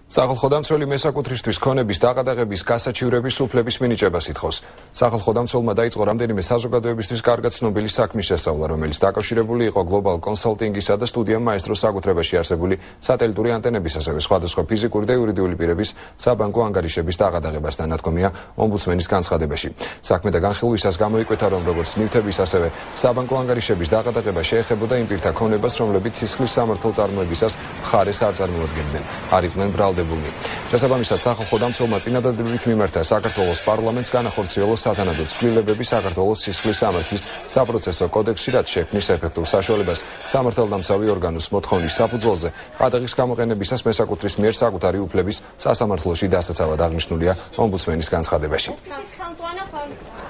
სახელმწიფოდამცველი მესაკუთრისთვის ქონების დაყადაღების გასაჩივრების უფლების მინიჭებას ითხოვს. სახელმწიფოდამცველმა დაიწყო რამდენიმე საზოგადოებისთვის კარგად ცნობილი საქმის შესწავლა, რომელიც დაკავშირებული იყო გლობალ კონსალტინგისა და სტუდია მაესტროს საკუთრებაში არსებული სატელიტური ანტენების, ასევე სხვადასხვა ფიზიკური და იურიდიული პირების საბანკო ანგარიშების დაყადაღებასთან, ნათქვამია ომბუდსმენის განცხადებაში. საქმე და განხილვისას გამოიკვეთა, რომ როგორც ნივთების, ასევე საბანკო ანგარიშების დაყადაღება შეეხებოდა იმ პირთა ქონებას, რომლებიც სისხლის სამართალ წარმოებისას მხარეს არ წარმოადგენდნენ. არ იყვნენ შესაბამისად, სახელმწიფოდამცველმა წინადადებით მიმართა საქართველოს პარლამენტს განახორციელოს სათანადო ცვლილებები საქართველოს სისხლის სამართლის საპროცესო კოდექსში, რაც შექმნის ეფექტურ საშუალებას სამართალდამცავი ორგანოს მოთხოვნის საფუძველზე ყადაღის გამოყენებისას მესაკუთრის მიერ საკუთარი უფლების სასამართლოში დასაცავად აღნიშნულია ომბუდსმენის განცხადებაში.